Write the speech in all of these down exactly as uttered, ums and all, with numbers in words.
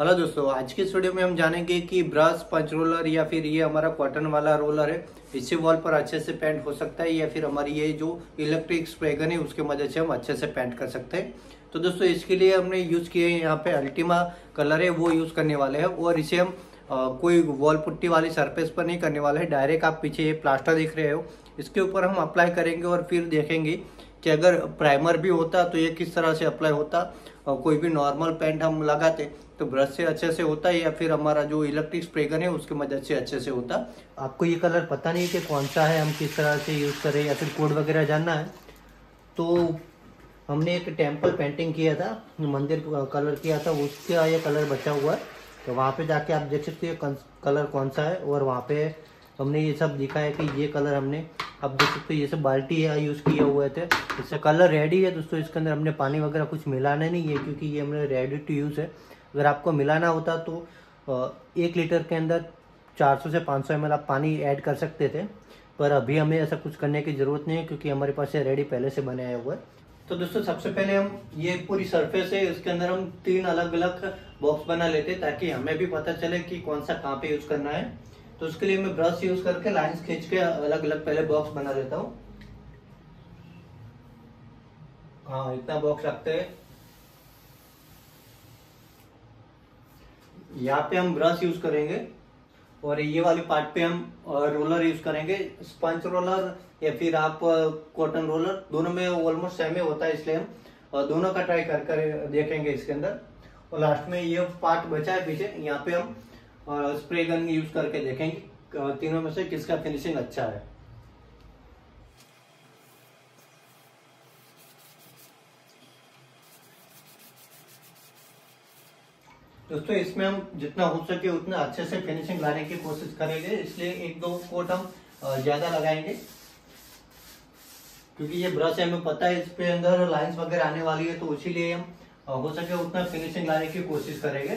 Hello दोस्तों, आज की इस वीडियो में हम जानेंगे कि ब्रश, पंच रोलर या फिर ये हमारा कॉटन वाला रोलर है, इससे वॉल पर अच्छे से पेंट हो सकता है या फिर हमारी ये जो इलेक्ट्रिक स्प्रे गन है उसके मदद से हम अच्छे से पेंट कर सकते हैं। तो दोस्तों इसके लिए हमने यूज किए हैं यहाँ पे अल्टीमा कलर है वो यूज करने वाले हैं और इसे हम आ, कोई वॉल पुट्टी वाली सरफेस पर नहीं करने वाले हैं। डायरेक्ट आप पीछे ये प्लास्टर देख रहे हो, इसके ऊपर हम अप्लाई करेंगे और फिर देखेंगे कि अगर प्राइमर भी होता तो ये किस तरह से अप्लाई होता। और कोई भी नॉर्मल पेंट हम लगाते तो ब्रश से अच्छे से होता या फिर हमारा जो इलेक्ट्रिक स्प्रे गन है उसकी मदद से अच्छे से होता। आपको ये कलर पता नहीं है कि कौन सा है, हम किस तरह से यूज करें या फिर कोड वगैरह जानना है तो हमने एक टेम्पल पेंटिंग किया था, मंदिर कलर किया था, उसका ये कलर बचा हुआ है। तो वहाँ पे जाके आप देख सकते हो कलर कौन सा है और वहाँ पे हमने ये सब दिखा है कि ये कलर हमने, अब देख सकते हो ये सब बाल्टी है यूज किए हुए थे। इससे कलर रेडी है दोस्तों, इसके अंदर हमने पानी वगैरह कुछ मिलाना नहीं है क्योंकि ये हमने रेडी टू यूज है। अगर आपको मिलाना होता तो एक लीटर के अंदर चार सौ से पाँच सौ एम एल आप पानी ऐड कर सकते थे, पर अभी हमें ऐसा कुछ करने की जरूरत नहीं है क्योंकि हमारे पास ये रेडी पहले से बनाया हुआ है। तो दोस्तों सबसे पहले हम ये पूरी सरफेस है इसके अंदर हम तीन अलग अलग बॉक्स बना लेते ताकि हमें भी पता चले कि कौन सा कहाँ पे यूज करना है। तो उसके लिए मैं ब्रश यूज करके लाइंस खींच के अलग अलग पहले बॉक्स बना लेता हूँ। हाँ, इतना बॉक्स रखते हैं। यहाँ पे हम ब्रश यूज करेंगे और ये वाली पार्ट पे हम रोलर यूज करेंगे, स्पंज रोलर या फिर आप कॉटन रोलर, दोनों में ऑलमोस्ट सेम ही होता है इसलिए हम दोनों का ट्राई कर कर देखेंगे इसके अंदर। और लास्ट में ये पार्ट बचा है पीछे, यहाँ पे हम स्प्रे गन यूज करके देखेंगे तीनों में से किसका फिनिशिंग अच्छा है। दोस्तों इसमें हम जितना हो सके उतना अच्छे से फिनिशिंग लाने की कोशिश करेंगे, इसलिए एक दो कोट हम ज्यादा लगाएंगे क्योंकि ये ब्रश है, हमें पता है इस पे अंदर लाइंस वगैरह आने वाली है, तो इसीलिए हम हो सके उतना फिनिशिंग लाने की कोशिश करेंगे।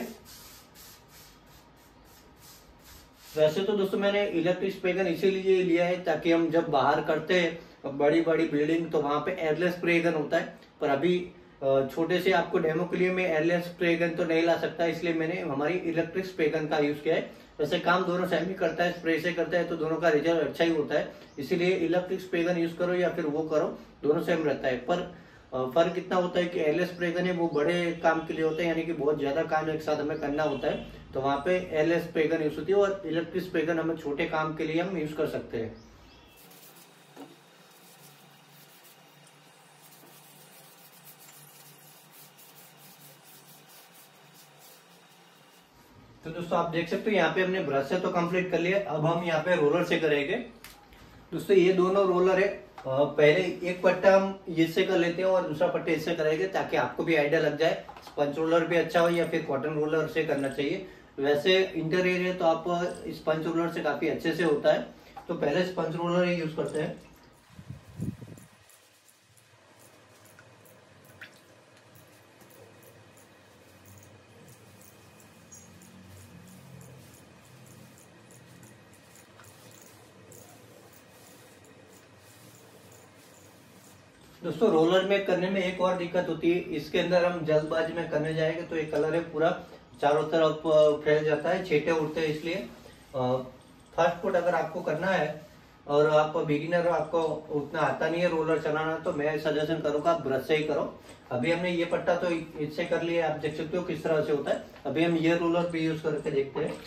वैसे तो दोस्तों मैंने इलेक्ट्रिक स्प्रे गन इसीलिए लिया है ताकि हम जब बाहर करते हैं बड़ी बड़ी बिल्डिंग तो वहां पे एयरलेस स्प्रे गन होता है, पर अभी छोटे से आपको डेमो के लिए मैं एयरलेस स्प्रे गन तो नहीं ला सकता, इसलिए मैंने हमारी इलेक्ट्रिक स्प्रे गन का यूज किया है। वैसे काम दोनों सेम ही करता है, स्प्रे से करता है तो दोनों का रिजल्ट अच्छा ही होता है, इसीलिए इलेक्ट्रिक स्प्रे गन यूज करो या फिर वो करो, दोनों सेम रहता है। पर फर्क इतना होता है कि एयरलेस स्प्रे गन है वो बड़े काम के लिए होता है, यानी कि बहुत ज्यादा काम एक साथ हमें करना होता है, तो वहां पे एयरलेस स्प्रे गन यूज होती है और इलेक्ट्रिक स्प्रे गन हमें छोटे काम के लिए हम यूज कर सकते हैं। तो दोस्तों आप देख सकते हो यहाँ पे हमने ब्रश से तो कंप्लीट कर लिया, अब हम यहाँ पे रोलर से करेंगे। दोस्तों ये दोनों रोलर है, पहले एक पट्टा हम इससे कर लेते हैं और दूसरा पट्टा इससे करेंगे ताकि आपको भी आइडिया लग जाए स्पंज रोलर भी अच्छा हो या फिर कॉटन रोलर से करना चाहिए। वैसे इंटीरियर है तो आप स्पंज रोलर से काफी अच्छे से होता है, तो पहले स्पंज रोलर ही यूज करते हैं। दोस्तों रोलर में करने में एक और दिक्कत होती है, इसके अंदर हम जल्दबाजी में करने जाएंगे तो ये कलर है पूरा चारों तरफ फैल जाता है, छींटे उड़ते हैं, इसलिए फर्स्ट कोट अगर आपको करना है और आप बिगिनर, आपको उतना आता नहीं है रोलर चलाना, तो मैं सजेशन करूंगा आप ब्रश से ही करो। अभी हमने ये पट्टा तो इससे कर लिया, आप देख सकते हो किस तरह से होता है। अभी हम ये रोलर भी यूज करके देखते हैं।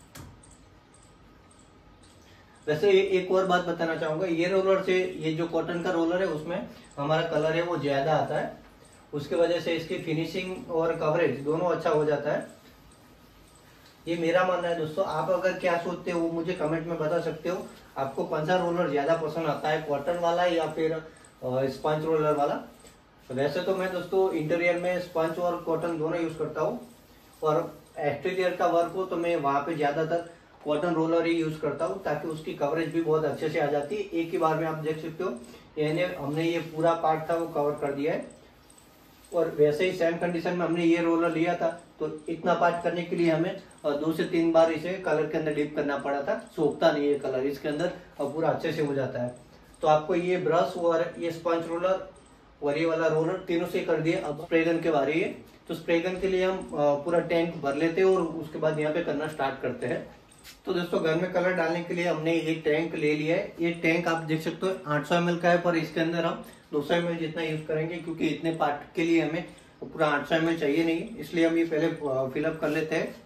वैसे एक और बात बताना चाहूंगा, ये रोलर से, ये जो कॉटन का रोलर है उसमें हमारा कलर है वो ज्यादा आता है, उसके वजह से इसकी फिनिशिंग और कवरेज दोनों अच्छा हो जाता है। ये मेरा मानना है दोस्तों, आप अगर क्या सोचते हो वो मुझे कमेंट में बता सकते हो, आपको कौन सा रोलर ज्यादा पसंद आता है, कॉटन वाला या फिर स्पंज रोलर वाला। वैसे तो मैं दोस्तों इंटीरियर में स्पंज और कॉटन दोनों यूज करता हूँ, और एक्सटीरियर का वर्क हो तो मैं वहां पे ज्यादातर कॉटन रोलर ही यूज करता हूँ ताकि उसकी कवरेज भी बहुत अच्छे से आ जाती है। एक ही बार में आप देख सकते हो यानी हमने ये पूरा पार्ट था वो कवर कर दिया है, और वैसे ही सेम कंडीशन में हमने ये रोलर लिया था तो इतना पार्ट करने के लिए हमें दो से तीन बार इसे कलर के अंदर डिप करना पड़ा था, सोखता नहीं है कलर इसके अंदर और पूरा अच्छे से हो जाता है। तो आपको ये ब्रश और ये स्पंज रोलर और ये वाला रोलर, तीनों से कर दिए। अब स्प्रे गन के बारे है, तो स्प्रे गन के लिए हम पूरा टैंक भर लेते हैं और उसके बाद यहाँ पे करना स्टार्ट करते हैं। तो दोस्तों घर में कलर डालने के लिए हमने ये टैंक ले लिया है। ये टैंक आप देख सकते हो आठ सौ एम एल का है, पर इसके अंदर हम दो सौ एम एल जितना यूज करेंगे, क्योंकि इतने पार्ट के लिए हमें पूरा आठ सौ एम एल चाहिए नहीं, इसलिए हम ये पहले फिलअप कर लेते हैं।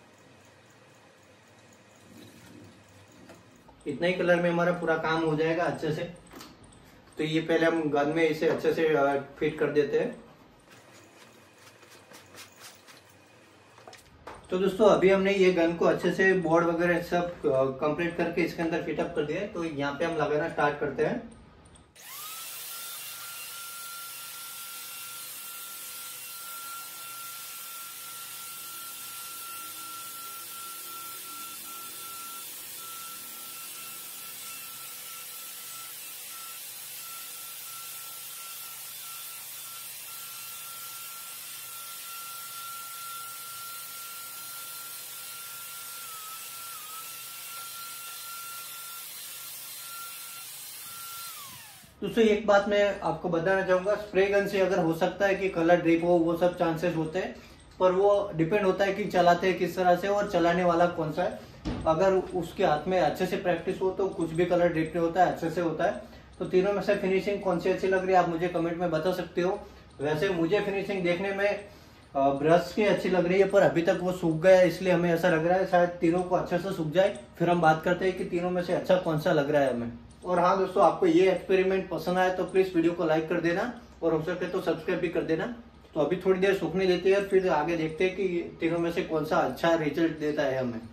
इतना ही कलर में हमारा पूरा काम हो जाएगा अच्छे से। तो ये पहले हम गन में इसे अच्छे से फिट कर देते हैं। तो दोस्तों अभी हमने ये गन को अच्छे से बोर्ड वगैरह सब कंप्लीट करके इसके अंदर फिटअप कर दिया है। तो यहाँ पे हम लगाना स्टार्ट करते हैं। दोस्तों एक बात मैं आपको बताना चाहूंगा, स्प्रे गन से अगर हो सकता है कि कलर ड्रिप हो, वो सब चांसेस होते हैं, पर वो डिपेंड होता है कि चलाते हैं किस तरह से और चलाने वाला कौन सा है। अगर उसके हाथ में अच्छे से प्रैक्टिस हो तो कुछ भी कलर ड्रिप नहीं होता है, अच्छे से होता है। तो तीनों में से फिनिशिंग कौन सी अच्छी लग रही है आप मुझे कमेंट में बता सकते हो। वैसे मुझे फिनिशिंग देखने में ब्रश की अच्छी लग रही है, पर अभी तक वो सूख गया, इसलिए हमें ऐसा लग रहा है शायद तीनों को अच्छे से सूख जाए, फिर हम बात करते हैं कि तीनों में से अच्छा कौन सा लग रहा है हमें। और हाँ दोस्तों, आपको ये एक्सपेरिमेंट पसंद आया तो प्लीज वीडियो को लाइक कर देना और हो सके तो सब्सक्राइब भी कर देना। तो अभी थोड़ी देर सूखने देते हैं, फिर आगे देखते हैं कि तीनों में से कौन सा अच्छा रिजल्ट देता है हमें।